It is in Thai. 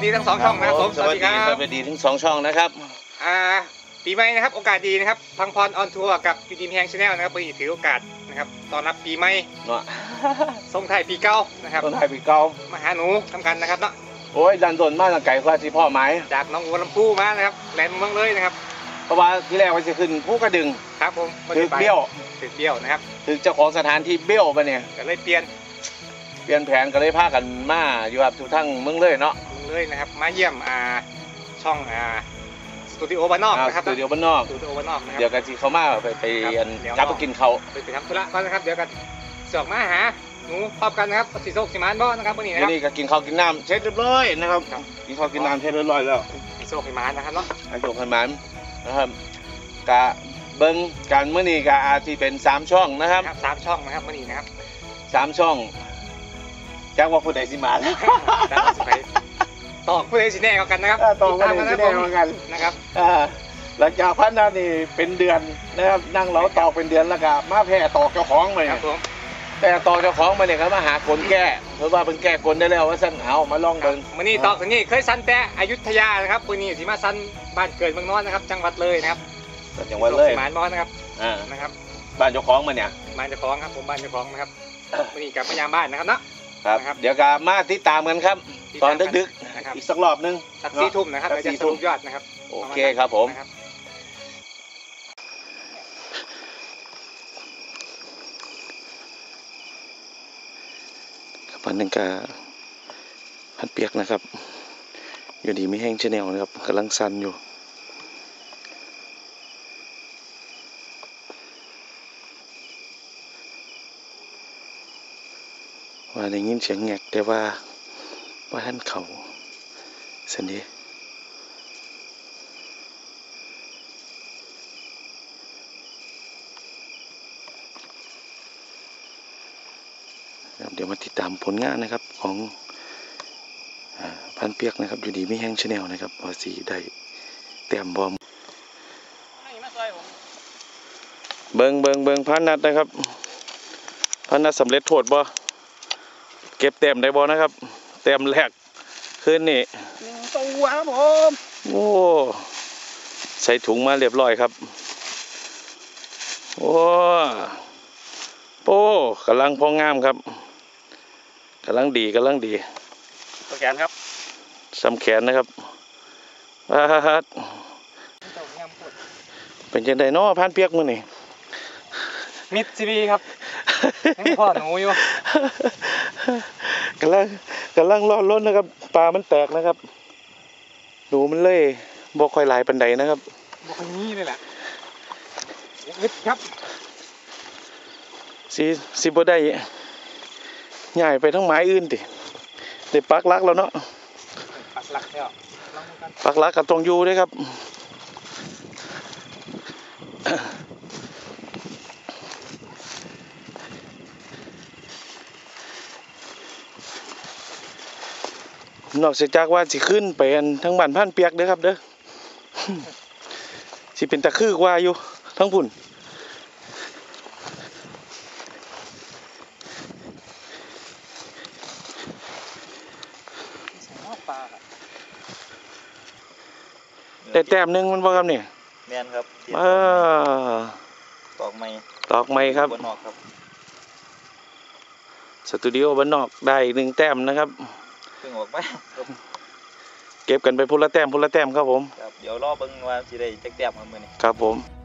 ดีทั้ง2 ช่องนะครับผมสวัสดีครับสวัสดีทั้ง2 ช่องนะครับปีใหม่นะครับโอกาสดีนะครับพังพรออนทัวร์กับยูดีมแฮงชาแนลนะครับปีถือโอกาสนะครับตอนรับปีใหม่เนาะส่งไทยปีเก่านะครับส่งไทยปีเก่ามาหาหนูทำกันนะครับเนาะโอ้ยดันโดนมากไก่กว่าที่พ่อหมายจากน้องวัวลำพูมานะครับแลนด์เมืองเลยนะครับเพราะว่าที่แรกว่าจะขึ้นภูกระดึงครับผมถึงเบี้ยวนะครับถึงเจ้าของสถานที่เบี้ยวไปเนี่ยก็เลยเปลี่ยนแผนก็เลยพากันมาอยู่แบบทุกทั้งเมืองเลยเนาะเมืองเลยนะครับมาเยี่ยมช่องสตูดิโอบ้านนอกนะครับสตูดิโอบ้านนอกนะครับเดี๋ยวกันที่เขามาไปกลับไปกินเขาไปทำธุระก่อนนะครับเดี๋ยวกันเสือกมาหาหนูพร้อมกันนะครับสีโซกสีมันบ่นะครับวันนี้นะครับนี่ก็กินข้าวกินน้ำเช็ดเรียบร้อยนะครับกินข้าวกินน้ำเช็ดเรียบร้อยแล้วสีโซกสีมันนะครับเนาะสีโซกสีมันนะครับกะเบิ้งการเมื่อนี้กะอาที่เป็น3 ช่องนะครับ 3 ช่องนะครับวันนี้นะครับ 3 ช่องแจ้งว่าผู้ใดสิมาแล้วตอกผู้ใดสิแน่กันนะครับตอกผู้ใดสิแน่กันนะครับหลังจากพันนานี่เป็นเดือนนะครับนั่งเราตอกเป็นเดือนแล้วก็มาแพ้ตอกเจ้าของไปครับผมแต่ตอกเจ้าของมาเนี่ยเขามาหากลแก้เพราะว่าเป็นแก้กลได้แล้วว่าสั้นเอามาลองเบิ่งมื้อนี้ตอกตัวนี้เคยสั้นแต่อยุธยานะครับมื้อนี้สิมาสั้นบ้านเกิดเมืองนอนนะครับจังหวัดเลยนะครับจังหวัดเลยหมานมอนนะครับนะครับบ้านเจ้าของมาเนี่ยบ้านเจ้าของครับผมบ้านเจ้าของนะครับมื้อนี้กลับมายามบ้านนะครับเนาะครับเดี๋ยวก็มาติดตามกันครับตอนดึกๆอีกสักรอบนึงสัก4 ทุ่มนะครับเดี๋ยวจะสรุปยอดนะครับโอเคครับผมวันหนึ่งกับพันเปียกนะครับอยู่ดีไม่แห้งชาแนลนะครับกำลังสั่นอยู่ว่าได้ยินเสียงแงกแต่ว่าท่านเขาสันดีเดี๋ยวมาติดตามผลงานนะครับของพันเปียกนะครับอยู่ดีไม่แห้งชาแนลนะครับว่าสีได้เต็มบอมเบิงพันนัดนะครับพันนัดสำเร็จโทษบ่เก็บเต็มได้บ่นะครับเต็มแรกขึ้นนี่ตัวครับผมโอ้ใส่ถุงมาเรียบร้อยครับโอ้กำลังพองามครับกำลังดีตัวแขนครับสำแขนนะครับเป็นยังไงเนาะพันเปียกมื้อนี่มิดซีบีครับยังพ่อหนูอยู่กำลังรอดล้นนะครับปลามันแตกนะครับหนูมันเล่บ่ค่อยหลายปานใดนะครับบ่ค่อยมีเลยแหละมิดครับสิบ่ได้ใหญ่ไปทั้งไม้อื่นติได้ปักหลักแล้วเนาะปักหลักแล้วปักหลักกับตรงอยู่ด้วยครับนอกจากว่าสิขึ้นไปทั้งบ้านพันเปียกเด้อครับเด้อสิเป็นตะคือกว่าอยู่ทั้งพุ่นแต่แต้มนึงมันบ่ครับเนี่ยแม่นครับตอกไม้ครับสตูดิโอบ้านนอกได้1 แต้มนะครับเพิ่งออกไปเก็บกันไปพุ่นละแต้มครับผมเดี๋ยวรอเบิ่งว่าสิได้จักแต้มครับมื้อนี้ครับผม